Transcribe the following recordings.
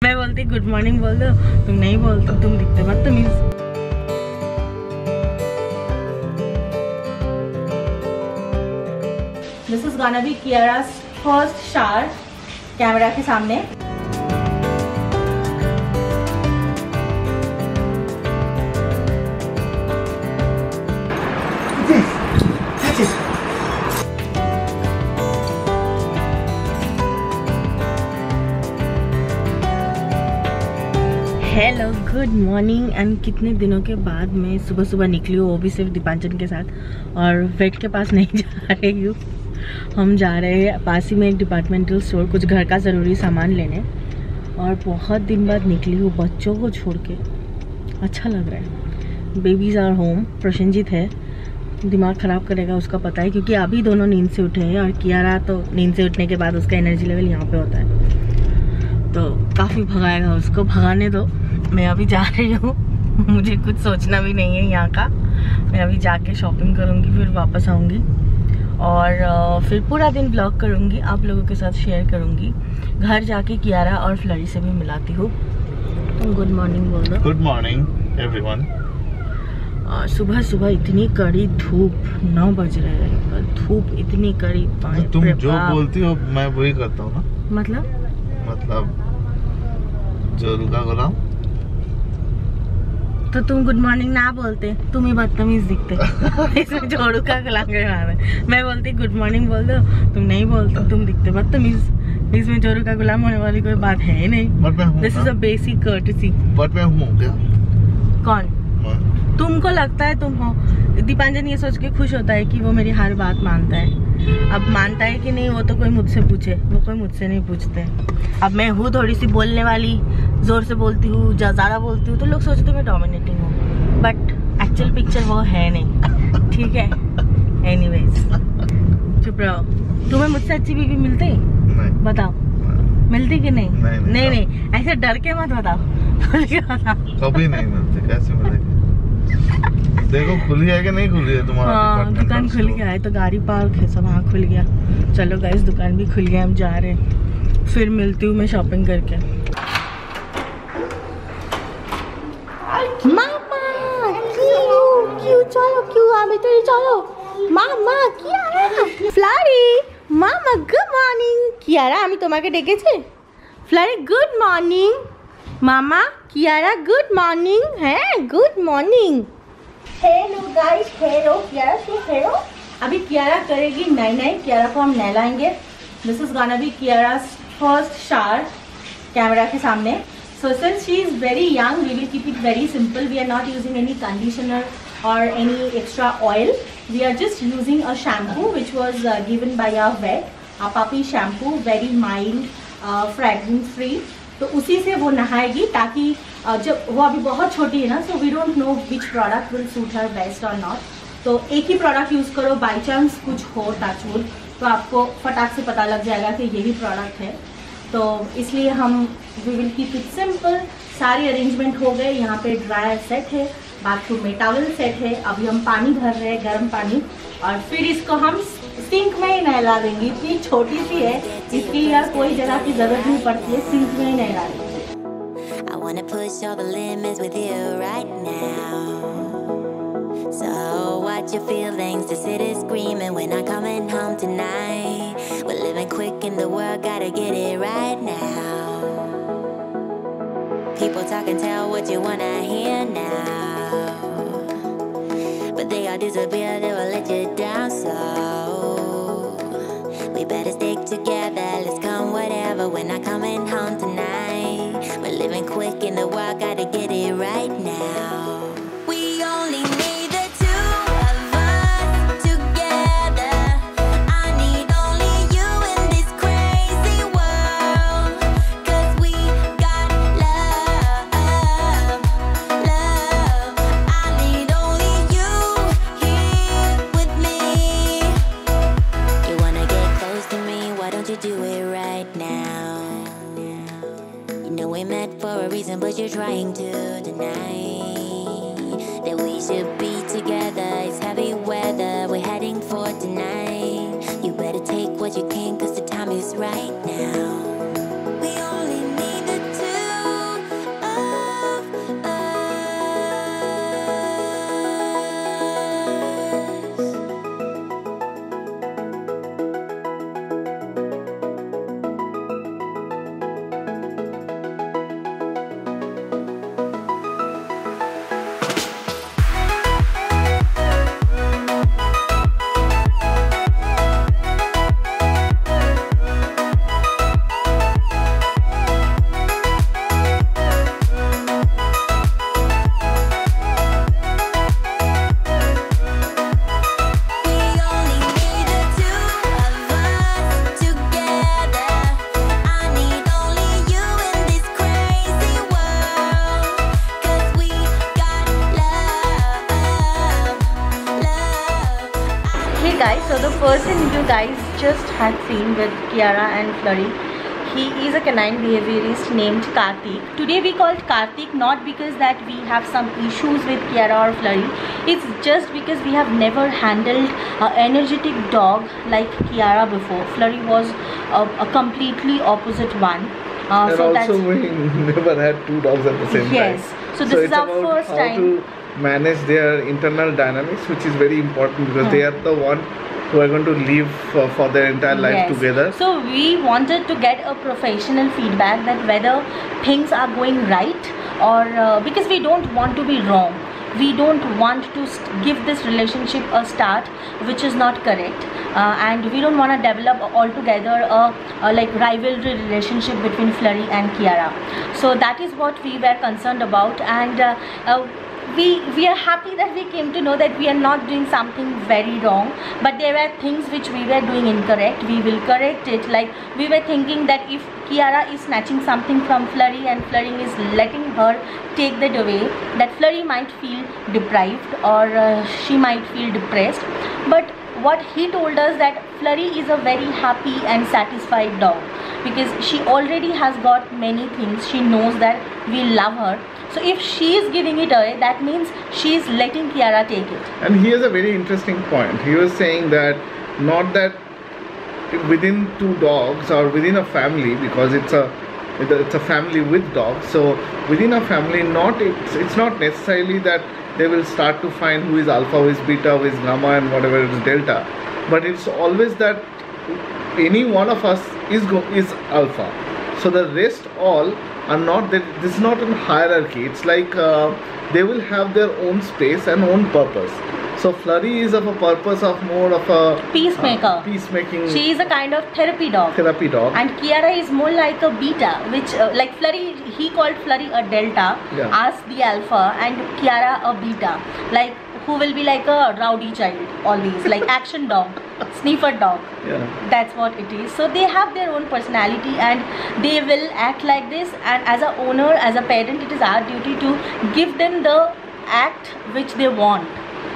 मैं बोलती good morning बोल दो, तुम नहीं बोलते, तुम दिखते बदतमीज। This is gonna be Kiara's first shower camera के सामने। हेलो गुड मॉर्निंग एंड कितने दिनों के बाद मैं सुबह सुबह निकली हूँ, वो भी सिर्फ दीपांचन के साथ। और वेट के पास नहीं जा रही हूँ, हम जा रहे हैं पास ही में एक डिपार्टमेंटल स्टोर कुछ घर का ज़रूरी सामान लेने। और बहुत दिन बाद निकली हूँ बच्चों को छोड़ के, अच्छा लग रहा है। Babies are home. प्रशंजित है, दिमाग ख़राब करेगा उसका पता है, क्योंकि अभी दोनों नींद से उठे हैं और कियारा तो नींद से उठने के बाद उसका एनर्जी लेवल यहाँ पे होता है, तो काफ़ी भगाएगा उसको। भगाने दो, मैं अभी जा रही हूँ। मुझे कुछ सोचना भी नहीं है यहाँ का। मैं अभी जाके शॉपिंग करूँगी, फिर वापस आऊँगी और फिर पूरा दिन ब्लॉग करूँगी, आप लोगों के साथ शेयर करूँगी। घर जाके कियारा और फ्लरी से भी मिलाती हूँ। तो गुड मॉर्निंग बोल दो। Good morning everyone. सुबह सुबह इतनी कड़ी धूप, 9 बज रहे हैं पर धूप इतनी कड़ी। तुम जो बोलती हो मैं वही करता हूँ ना। मतलब जो रुका गुलाम। तो तुम गुड मॉर्निंग ना बोलते, तुम ही बदतमीज दिखते। इसमें जोड़ू का गुलाम के है। मैं बोलती गुड मॉर्निंग बोल दो, तुम नहीं बोलते, तुम दिखते बदतमीज। इसमें जोड़ू का गुलाम होने वाली कोई बात है ही नहीं। This is a basic courtesy. But मैं हूँ क्या? कौन? तुमको लगता है तुम हो। दीपांजन ये सोच के खुश होता है कि वो मेरी हर बात मानता है। अब मानता है कि नहीं वो तो कोई मुझसे पूछे, वो कोई मुझसे नहीं पूछते। अब मैं हूँ थोड़ी सी बोलने वाली, जोर से बोलती हूँ, ज़्यादा बोलती हूँ, तो लोग सोचते मैं डोमिनेटिंग हूँ, बट एक्चुअल पिक्चर वो है नहीं। ठीक है, एनीवेज चुप रहो। तुम्हें मुझसे अच्छी बीवी मिलती? बताओ, मिलती कि नहीं? नहीं, ऐसे डर के मत बताओ। कभी नहीं मिलती। कैसे मिलेगी? देखो खुली है कि नहीं खुली है तुम्हारा? हाँ, दुकान खुल गया है तो गाड़ी पार्क है सब। हाँ खुल गया। चलो गाइस, दुकान भी खुल गया, हम जा रहे हैं। फिर मिलती हूँ मैं शॉपिंग करके। मामा क्यों चलो, क्यों अभी तो चलो। Mama Kiara, Flurry, mama good morning. Kiara আমি তোমাকে ডেকেছি। Flurry good morning. Mama Kiara good morning. है good morning. Hello guys, hello Kiara, तू हेलो। अभी कियारा करेगी नई। कियारा को हम नहलाएंगे। This is gonna be Kiara's first shower camera के सामने। So since she is very young, we will keep it very simple. We are not using any conditioner or any extra oil. We are just using a shampoo which was given by our vet, a puppy shampoo, very mild, fragrance free. तो उसी से वो नहाएगी, ताकि जब वो अभी बहुत छोटी है ना, so we don't know which product will suit her best और नॉट। तो एक ही प्रोडक्ट यूज़ करो, बाई चांस कुछ हो टचवुड तो आपको फटाक से पता लग जाएगा कि यही प्रोडक्ट है। तो इसलिए हम we will keep it simple. सारी अरेंजमेंट हो गए। यहाँ पे ड्रायर सेट है, बाथरूम में टॉवल सेट है। अभी हम पानी भर रहे हैं, गर्म पानी, और फिर इसको हम सिंक में ही नहला देंगे। इतनी छोटी सी है, इसके लिए कोई जगह की जरूरत नहीं पड़ती है, सिंक में ही नहला देंगे। I wanna push all the limits with you right now. So watch your feelings, the city's screaming when I'm coming home tonight. We're living quick in the world, gotta get it right now. People talk and tell what you wanna hear now, but they all disappear, they will let you down. So we better stick together, let's come whatever when I'm coming home tonight. We're living quick in the world, gotta get it right now. We only need the two of us together. I need only you in this crazy world, 'cause we got love. I need only you here with me. You wanna get close to me, why don't you do it right now? You know we met for a reason, but you're trying to deny that we should be together. It's heavy weather, we're heading for tonight. You better take what you can, 'cause the time is right now. We only need the two So the person you guys just had seen with Kiara and Flurry, he is a canine behaviorist named Karthik. Today we called Karthik not because that we have some issues with Kiara or Flurry. It's just because we have never handled an energetic dog like Kiara before. Flurry was a completely opposite one. And so also we never had two dogs at the same time. Yes. So this is our first time. To manage their internal dynamics, which is very important because they are the one who are going to live for their entire life together. So we wanted to get a professional feedback that whether things are going right or because we don't want to be wrong. We don't want to give this relationship a start which is not correct, and we don't want to develop altogether a like rivalry relationship between Flurry and Kiara. So that is what we were concerned about, and we are happy that we came to know that we are not doing something very wrong, but there were things which we were doing incorrect. We will correct it. Like we were thinking that if Kiara is snatching something from Flurry and Flurry is letting her take that away, that Flurry might feel deprived or she might feel depressed. But what he told us that Flurry is a very happy and satisfied dog because she already has got many things. She knows that we love her. So if she is giving it away, that means she is letting Kiara take it. And here's a very interesting point. He was saying that not that within two dogs or within a family, because it's a family with dogs. So within a family, it's not necessarily that they will start to find who is alpha, who is beta, who is gamma, and whatever is delta. But it's always that any one of us is alpha. So the rest all are not that. This is not a hierarchy. It's like they will have their own space and own purpose. So Flurry is of a purpose of more of a peacemaker. Peacemaking. She is a kind of therapy dog. Therapy dog. And Kiara is more like a beta, which like Flurry, he called Flurry a delta, as the alpha, and Kiara a beta. Like who will be like a rowdy child always, like action dog, sniffer dog. Yeah. That's what it is. So they have their own personality and they will act like this. And as a owner, as a parent, it is our duty to give them the act which they want.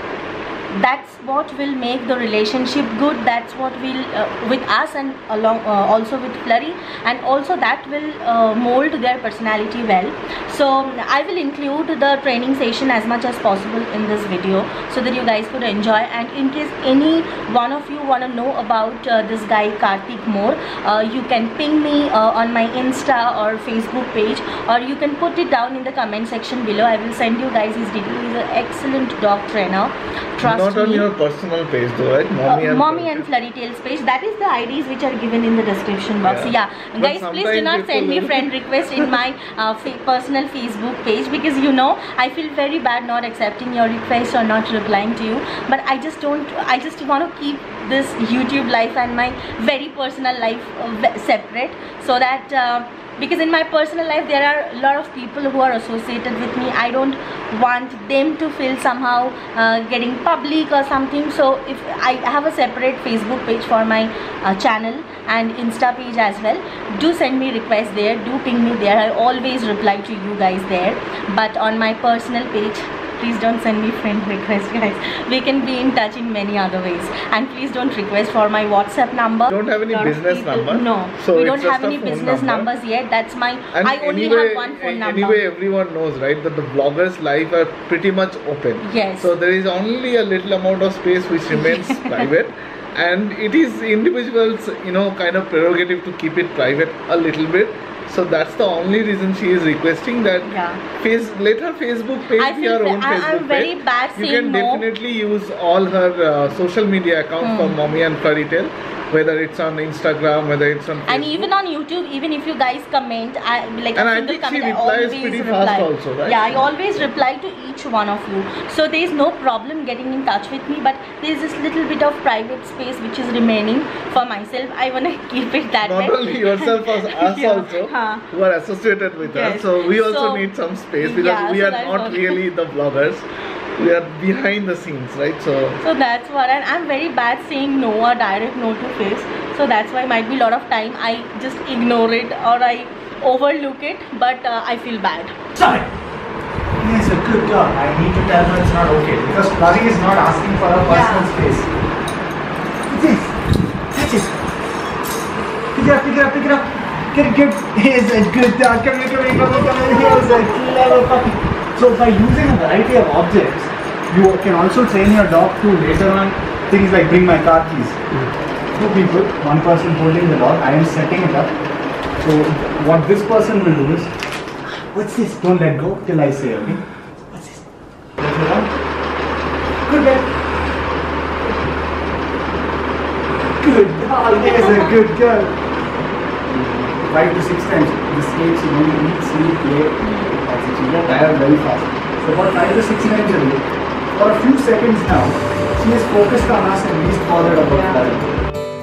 That's what will make the relationship good. That's what will with us and along also with Flurry, and also that will mold their personality well. So I will include the training session as much as possible in this video so that you guys could enjoy. And in case any one of you want to know about this guy Karthik more, you can ping me on my Insta or Facebook page, or you can put it down in the comment section below. I will send you guys his details. He's an excellent dog trainer. Trust Not on me. your personal page though, right? MommyNFlurry Tale's page. That is the IDs which are given in the description box. Yeah, guys, please do not send me friend request in my personal Facebook page, because you know I feel very bad not accepting your request or not replying to you. But I just want to keep this YouTube life and my very personal life separate, so that because in my personal life there are a lot of people who are associated with me. I don't want them to feel somehow getting public or something. So if I have a separate Facebook page for my channel and Insta page as well, do send me requests there, do ping me there. I always reply to you guys there. But on my personal page, please don't send me friend requests, guys. We can be in touch in many other ways. And please don't request for my WhatsApp number. Don't have any business number? No. So we don't have any business numbers yet. That's my... And I only have one phone number. Anyway, everyone knows, right, that the vloggers' life are pretty much open. Yes. So there is only a little amount of space which remains private. And it is individuals, you know, kind of prerogative to keep it private a little bit. So that's the only reason she is requesting that. Let her Facebook page be her own Facebook page. I'm very bad saying no. You can definitely use all her social media accounts for MommyNFlurry Tale, whether it's on Instagram, whether it's on Facebook. And even on YouTube, even if you guys comment, like and a I single think comment, she replies pretty fast also, right? Yeah, I always reply to each one of you. So there is no problem getting in touch with me, but there is this little bit of private space which is remaining for myself. I want to keep it that way. Not only yourself, as us also, who are associated with us. So we also need some space, because we are not really the vloggers. We are behind the scenes, right? So that's what, and I'm very bad saying no or direct no to face. So that's why might be a lot of time I just ignore it or I overlook it, but I feel bad. Sorry. He's a good dog. I need to tell her it's not okay, because Flurry is not asking for her personal space. Pick it up. Get good. He's a good dog. Come here. He's a clever puppy. So by using a variety of objects, you can also train your dog to later on things like bring my car keys. Two people, one person holding the dog. I am setting it up. So what this person will do is, what's this? Don't let go till I say, okay? What's this? Let it out. Good girl. Good dog. He is a good girl. 5 to 6 times. This age you only eat, sleep, play. That's it. You get tired very fast. So about 5 to 6 times a day. For a few seconds now, she is focused on us and least bothered about that.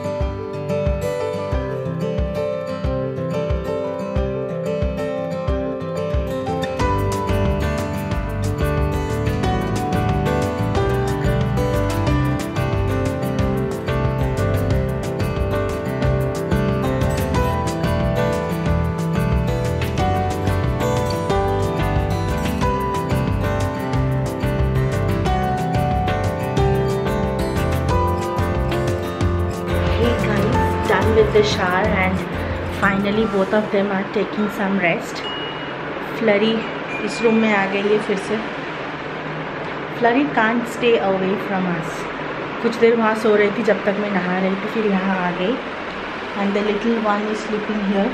With the shower and finally both of them are taking some rest. Flurry इस room में आ गई है फिर से. Flurry can't stay away from us. कुछ देर वहाँ सो रही थी जब तक मैं नहा रही थी, फिर यहाँ आ गई. And the little one is sleeping here.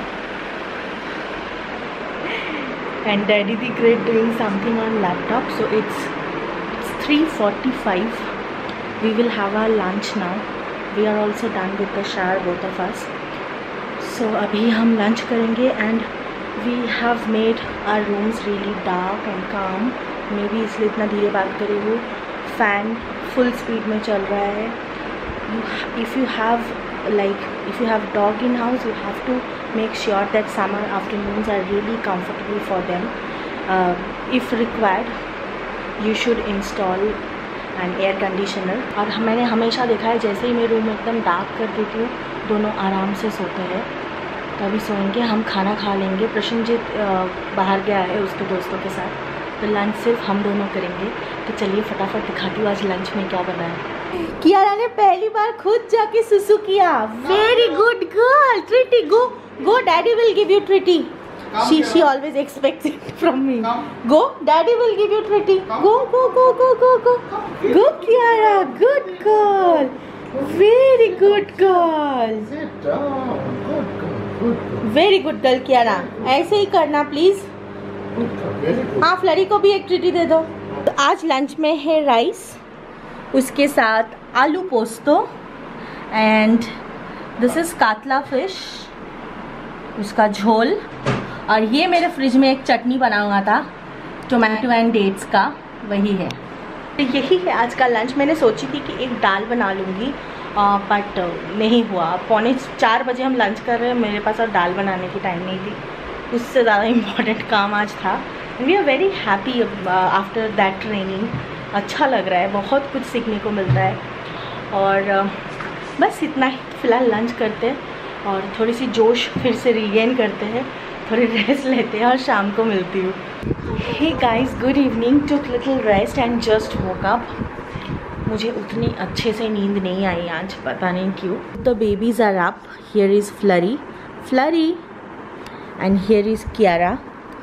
And Daddy the Great doing something on laptop. So it's 3:45. We will have our lunch now. We are also done with the shower, both of us. So अभी हम lunch करेंगे and we have made our rooms really dark and calm. Maybe इसलिए इतना धीरे बात कर रही हूँ. Fan full speed में चल रहा है. If you have dog in house, you have to make sure that summer afternoons are really comfortable for them. If required, you should install and air conditioner. और मैंने हमेशा देखा है जैसे ही मैं रूम एकदम डार्क कर देती हूँ दोनों आराम से सोते हैं. तो अभी सोएंगे, हम खाना खा लेंगे. प्रशंजित बाहर गया है उसके दोस्तों के साथ, तो लंच सिर्फ हम दोनों करेंगे. तो चलिए फटाफट दिखाती हूँ आज लंच में क्या बना है. कियारा ने पहली बार खुद जाके सुसु किया. Very good girl. Treaty go daddy will give you treaty. She always expects it from me. Go, Daddy will give you treaty. Go. Go, Kiara. Good girl. Very good girl. Sit down. Good girl. Very good girl, Kiara. ऐसे ही करना please. हाँ, flurry को भी एक treaty दे दो. तो आज lunch में है राइस, उसके साथ aloo posto and this is katla fish, उसका झोल. और ये मेरे फ्रिज में एक चटनी बना हुआ था टोमेटो एंड डेट्स का, वही है. तो यही है आज का लंच. मैंने सोची थी कि एक दाल बना लूँगी बट नहीं हुआ. 3:45 बजे हम लंच कर रहे हैं, मेरे पास और दाल बनाने की टाइम नहीं थी. उससे ज़्यादा इम्पॉर्टेंट काम आज था. We are very happy after that training. अच्छा लग रहा है, बहुत कुछ सीखने को मिलता है. और बस इतना ही. फ़िलहाल लंच करते हैं और थोड़ी सी जोश फिर से रीगेन करते हैं, थोड़ी रेस्ट लेते हैं और शाम को मिलती हूँ. Hey guys, good evening. Took little rest and just woke up. मुझे उतनी अच्छे से नींद नहीं आई आज, पता नहीं क्यों. The babies are up. Here is Flurry and here is Kiara.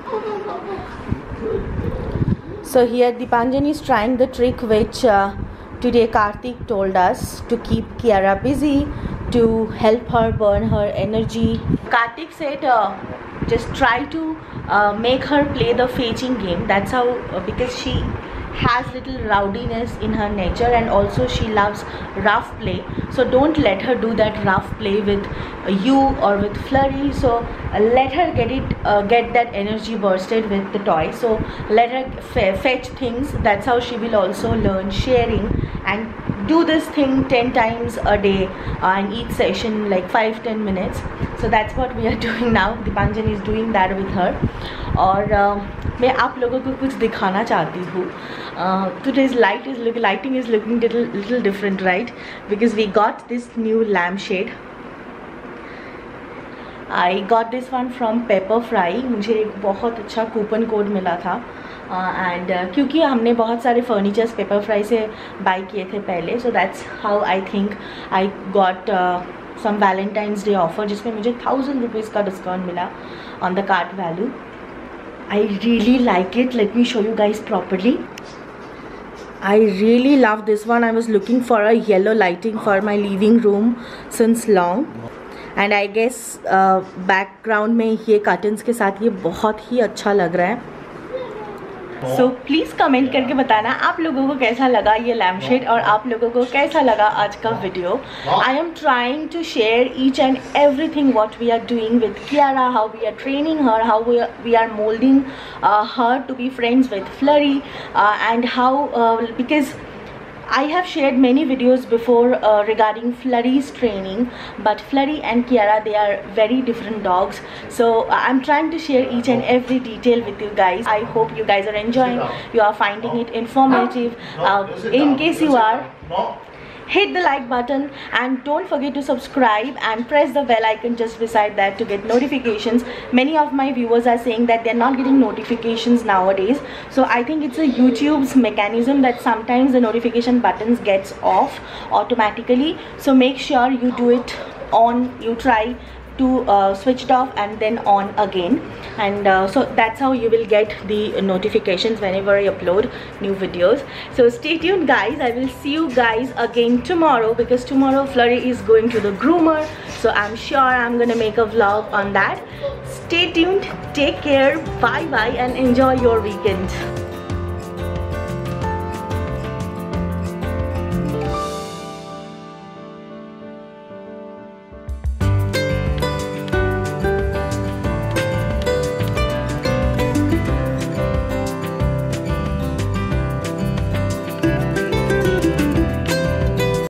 So here Dipanjan is trying the trick which today Karthik told us to keep Kiara busy, to help her burn her energy. Karthik said just try to make her play the fetching game. That's how because she has little rowdiness in her nature and also she loves rough play. So don't let her do that rough play with you or with Flurry. So let her get that energy bursted with the toy. So let her fetch things. That's how she will also learn sharing and do this thing 10 times a day and each session like 5-10 minutes. So that's what we are doing now. Dipanjan is doing that with her. और मैं आप लोगों को कुछ दिखाना चाहती हूँ. Today's lighting is looking little different, right? Because we got this new lampshade. I got this one from Pepperfry. मुझे एक बहुत अच्छा कूपन कोड मिला था एंड क्योंकि हमने बहुत सारे फर्नीचर्स Pepperfry से बाय किए थे पहले. So that's how I think I got some Valentine's Day offer जिसमें मुझे 1000 rupees का डिस्काउंट मिला on the cart value. I really like it. Let me show you guys properly. I really love this one. I was looking for a yellow lighting for my living room since long. And I guess background में ये curtains के साथ ये बहुत ही अच्छा लग रहा है. So प्लीज़ कमेंट करके बताना आप लोगों को कैसा लगा ये लैम्प शेड और आप लोगों को कैसा लगा आज का वीडियो. I am trying to share each and everything what we are doing with Kiara, how we are training her, how we are molding her to be friends with Flurry, and how because I have shared many videos before regarding Flurry's training, but Flurry and Kiara, they are very different dogs. So I'm trying to share each and every detail with you guys. I hope you guys are enjoying, you are finding it informative. In case you are, hit the like button and don't forget to subscribe and press the bell icon just beside that to get notifications. Many of my viewers are saying that they're not getting notifications nowadays, so I think it's a YouTube's mechanism that sometimes the notification buttons gets off automatically. So make sure you do it on, you try to switch it off and then on again, and so that's how you will get the notifications whenever I upload new videos. So stay tuned guys. I will see you guys again tomorrow, because tomorrow Flurry is going to the groomer, so I'm sure I'm gonna make a vlog on that. Stay tuned, take care, bye bye, and enjoy your weekend.